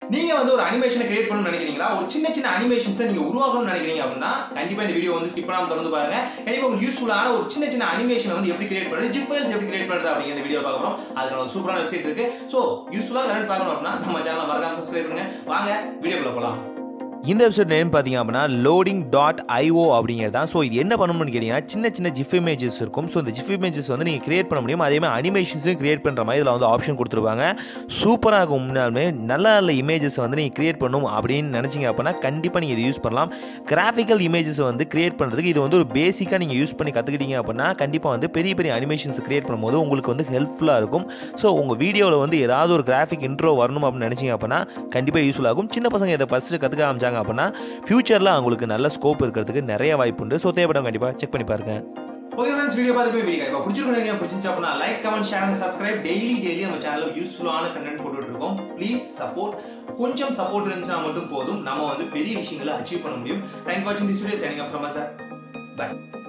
நீங்க வந்து ஒரு அனிமேஷனை கிரியேட் பண்ணணும்னு நினைக்கிறீங்களா, ஒரு சின்ன சின்ன அனிமேஷன்ஸை நீங்க உருவாக்கணும்னு நினைக்கிறீங்க அப்படின்னா கண்டிப்பா இந்த வீடியோ வந்து ஸ்கிப் பண்ணாம தொடர்ந்து பாருங்க. கண்டிப்பா உங்களுக்கு யூஸ்ஃபுல்லான ஒரு சின்ன சின்ன அனிமேஷனை வந்து எப்படி கிரியேட் பண்றது, ஜிப் ஃபைல்ஸ் எப்படி கிரியேட் பண்றது அப்படிங்கிற இந்த வீடியோ பார்க்க போறோம். அதுக்கு ஒரு சூப்பரான வெப்சைட் இருக்கு. சோ யூஸ்ஃபுல்லா கரெக்ட் பார்க்கணும் அப்படின்னா நம்ம சேனலை மறக்காம சப்ஸ்கிரைப் பண்ணுங்க. வாங்க வீடியோக்குள்ள போலாம். இந்த வெப்சைட் நேம் பார்த்தீங்க அப்படின்னா loading.io அப்படிங்கிறது தான். ஸோ இது என்ன பண்ணணும்னு கேட்டிங்கன்னா சின்ன சின்ன ஜிஃப் இமேஜஸ் இருக்கும். ஸோ இந்த ஜிஃப் இமேஜஸ் வந்து நீங்கள் கிரியேட் பண்ண முடியும். அதே மாதிரி அனிமேஷன்ஸும் கிரியேட் பண்ணுற மாதிரி இதில் வந்து ஆப்ஷன் கொடுத்துருப்பாங்க. சூப்பராக இருக்கும். முன்னாலுமே நல்ல நல்ல இமேஜஸ் வந்து நீங்கள் கிரியேட் பண்ணணும் அப்படின்னு நினச்சிங்க அப்படின்னா கண்டிப்பாக நீங்கள் இதை யூஸ் பண்ணலாம். கிராஃபிக்கல் இமேஜஸை வந்து கிரியேட் பண்ணுறதுக்கு இது வந்து ஒரு பேசிக்காக நீங்கள் யூஸ் பண்ணி கற்றுக்கிட்டீங்க அப்படின்னா கண்டிப்பாக வந்து பெரிய பெரிய அனிமேஷன்ஸ் கிரியேட் பண்ணும்போது உங்களுக்கு வந்து ஹெல்ப்ஃபுல்லாக இருக்கும். ஸோ உங்கள் வீடியோவில் வந்து ஏதாவது ஒரு கிராஃபிக் இன்ட்ரோ வரணும் அப்படின்னு நினச்சிங்க அப்படின்னா கண்டிப்பாக யூஸ்ஃபுல் ஆகும். சின்ன பசங்க இதை ஃபஸ்ட்டு கற்றுக்க ஆரம்பிச்சாங்க அப்படின்னா ஃபியூச்சரில் அவங்களுக்கு நல்ல ஸ்கோப் இருக்கிறதுக்கு நிறைய வாய்ப்பு உண்டு. ஸோ தேவைப்படும் கண்டிப்பாக செக் பண்ணி பாருங்க. ஓகே ஃப்ரெண்ட்ஸ், வீடியோ பார்த்து போய் வீடியோ பிடிச்சிருக்கீங்க, பிடிச்சிருந்துச்சு அப்படின்னா like, comment, share and subscribe. Daily நம்ம சேனலில் யூஸ்ஃபுல்லான கண்டென்ட் போட்டுட்டு இருக்கோம். Please support. கொஞ்சம் சப்போர்ட் இருந்துச்சா மட்டும் போதும், நம்ம வந்து பெரிய விஷயங்களை அச்சீவ் பண்ண முடியும். தேங்க் யூ வாட்சிங் this video. Signing off from us. By.